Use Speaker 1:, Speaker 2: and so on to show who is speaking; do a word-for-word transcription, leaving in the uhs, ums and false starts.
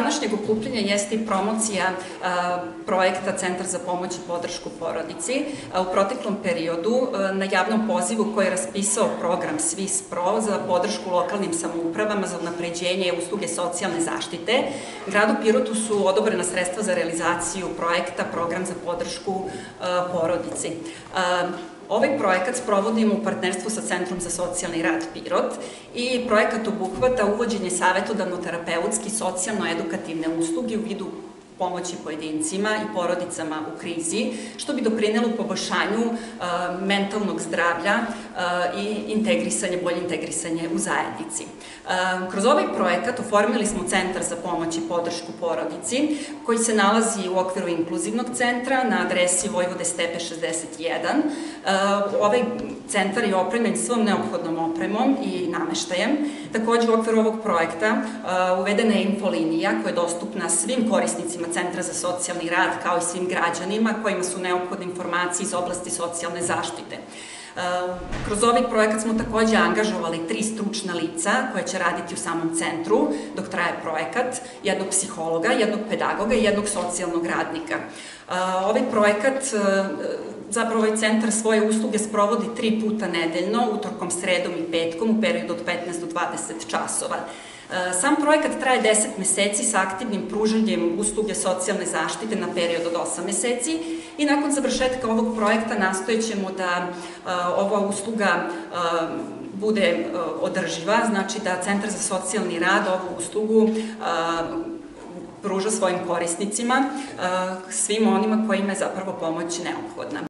Speaker 1: današnjeg okupljanja jeste i promocija projekta Centar za pomoć i podršku porodici. U proteklom periodu na javnom pozivu koji je raspisao program Svis Pro za podršku lokalnim samoupravama za unapređenje usluge socijalne zaštite, gradu Pirotu su odobrena sredstva za realizaciju projekta Program za podršku porodici. Ovaj projekat sprovodimo u partnerstvu sa Centrom za socijalni rad Pirot i projekat obuhvata uvođenje savetodavno-terapeutski socijalno-edukativne usluge u vidu pomoći pojedincima i porodicama u krizi, što bi doprinelo poboljšanju mentalnog zdravlja i integrisanje, bolje integrisanje u zajednici. Kroz ovaj projekat oformili smo Centar za pomoć i podršku porodici, koji se nalazi u okviru inkluzivnog centra na adresi Vojvode Stepe šezdeset jedan. Ovaj centar je opremljen svom neophodnom opremom i nameštajem. Takođe, u okviru ovog projekta uvedena je infolinija koja je dostupna svim korisnicima Centra za socijalni rad, kao i svim građanima kojima su neophodne informacije iz oblasti socijalne zaštite. Kroz ovaj projekat smo takođe angažovali tri stručna lica koja će raditi u samom centru dok traje projekat, jednog psihologa, jednog pedagoga i jednog socijalnog radnika. Ovaj projekat, zapravo ovaj centar svoje usluge sprovodi tri puta nedeljno, utorkom, sredom i petkom u periodu od petnaest do dvadeset časova. Sam projekat traje deset meseci sa aktivnim pružanjem usluge socijalne zaštite na period od osam meseci i nakon završetka ovog projekta nastojećemo da ova usluga bude održiva, znači da Centar za socijalni rad ovu uslugu pruža svojim korisnicima, svim onima kojima je zapravo pomoć neophodna.